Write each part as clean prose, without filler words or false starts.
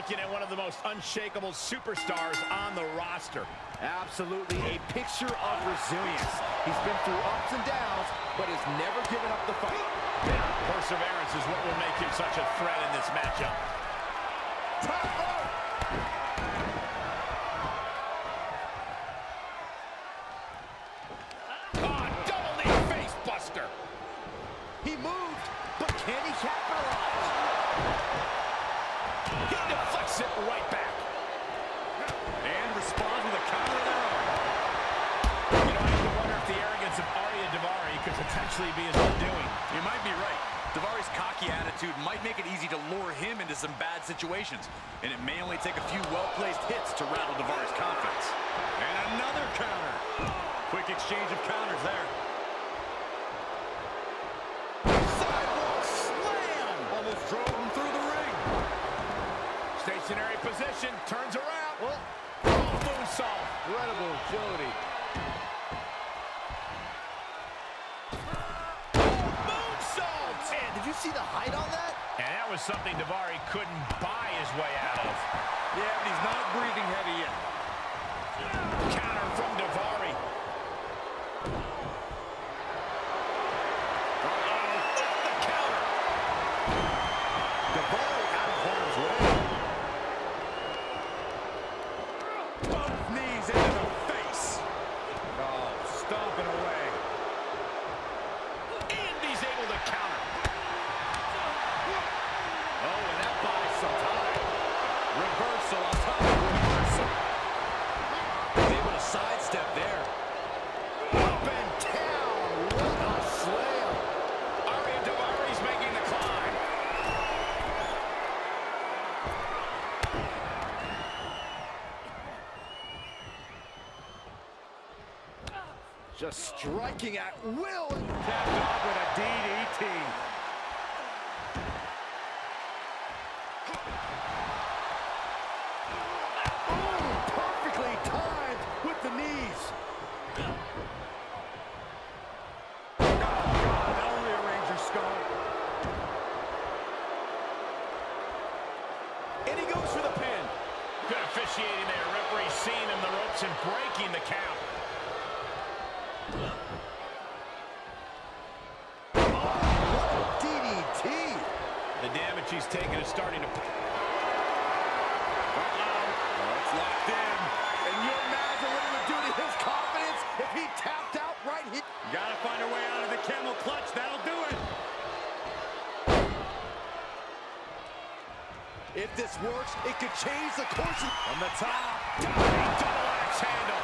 looking at one of the most unshakable superstars on the roster. Absolutely a picture of resilience. He's been through ups and downs, but has never given up the fight. Perseverance is what will make him such a threat in this matchup. Top rope. Oh, double knee face buster. He moved, but can he capitalize? He deflects it right back. And responds with a counter of their own. You know, I have to wonder if the arrogance of Ariya Daivari could potentially be his undoing. You might be right. Daivari's cocky attitude might make it easy to lure him into some bad situations, and it may only take a few well-placed hits to rattle Daivari's confidence. And another counter. Quick exchange of counters there. Sidewalk slam! Almost drove him through the ring. Stationary position, turns around. Oh, moonsault. Incredible agility. Did you see the height on that? And that was something Daivari couldn't buy his way out of. Yeah, but he's not breathing heavy yet. Counter from Daivari. The counter. Daivari out of harm's way. Both knees into the face. Oh, stomping away. And he's able to counter. Reversal on top of reversal. He's able to sidestep there. Up and down. What a slam. Ariya Daivari's making the climb. Just striking at will. Capped off with a DDT. Perfectly timed with the knees. That'll rearrange your skull. And he goes for the pin. Good officiating there. Referee seeing him the ropes and breaking the count. DDT. The damage he's taken is starting to... It's locked in. And you imagine what it would do to his confidence if he tapped out right here. Gotta find a way out of the camel clutch. That'll do it. If this works, it could change the course From the top. Diving double axe handle.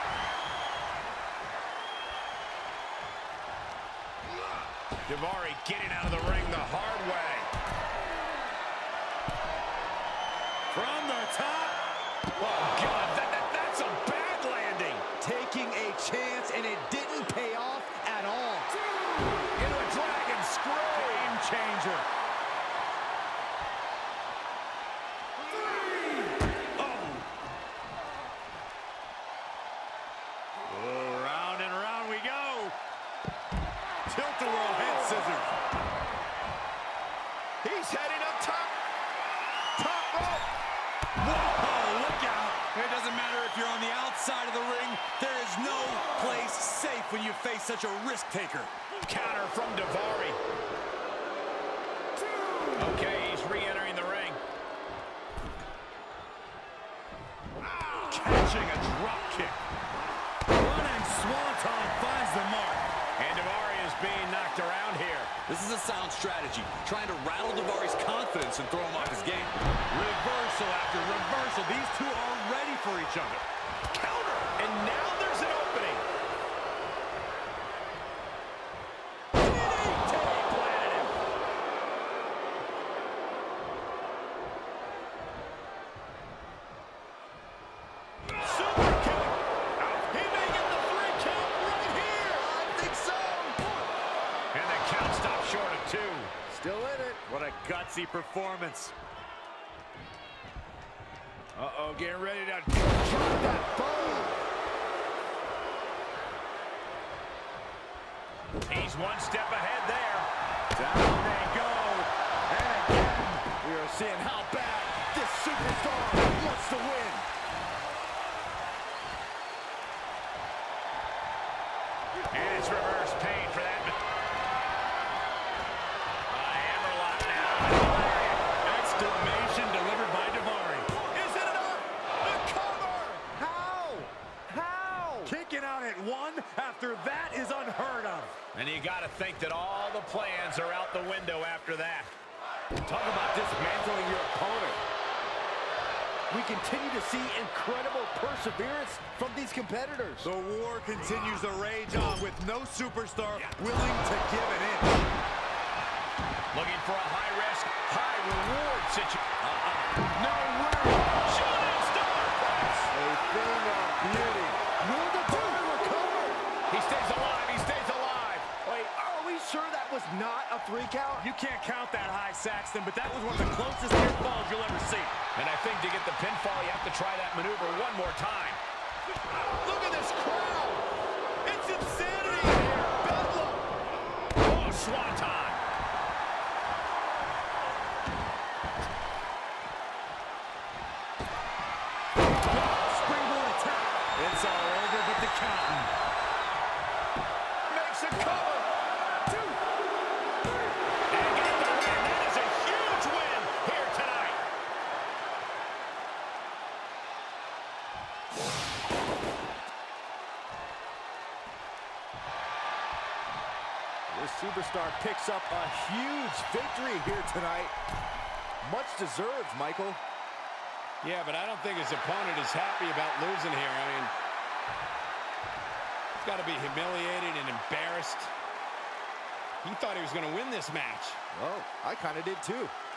Daivari getting out of the ring the hard way. From the top. Oh, God, that's a bad landing. taking a chance, and it didn't pay off at all. Into a dragon screw. Game changer. Oh, round and round we go. Tilt-a-whirl head scissors. He's heading up top. Top rope. Whoa, look out. It doesn't matter if you're on the outside of the ring. There is no place safe when you face such a risk taker. Counter from Daivari. Okay, he's re-entering the ring. Catching a drop kick. Running swanton finds the mark. And Daivari is being knocked around here. This is a sound strategy, trying to rattle Daivari's confidence and throw him off his game. Reversal after reversal. These two are ready for each other. Counter. And now there's an opening. Planted him. Super kick. He may get the 3 count right here. I think so. And the count stopped short of 2. Still in it. What a gutsy performance. Uh-oh, getting ready to Drop that bomb. He's one step ahead there. Down they go. And again, we are seeing how bad this superstar wants to win. And it's reverse pain for that. Hammerlock now. Exclamation delivered by Daivari. Is it enough? The cover! How? Kicking out at one after that is unheard of. And you got to think that all the plans are out the window after that. Talk about dismantling your opponent. We continue to see incredible perseverance from these competitors. The war continues to rage on with no superstar willing to give an inch. Looking for a high-risk, high-reward situation. No way. Shooting star press. A thing of beauty. Will the Daivari recover? He stays alive. He stays alive. Wait, are we sure that was not a 3 count? You can't count that high, Saxton, but that was one of the closest near falls you'll ever see. And I think to get the pinfall, you have to try that maneuver one more time. Look at this crowd. It's insanity in here. Bedlam. Oh, swanton. Springboard attack. It's all over but the count. Makes a cover. 2, 3. And get the win. That is a huge win here tonight. This superstar picks up a huge victory here tonight. Much deserved, Michael. Yeah, but I don't think his opponent is happy about losing here. I mean, he's got to be humiliated and embarrassed. He thought he was going to win this match. Well, I kind of did too.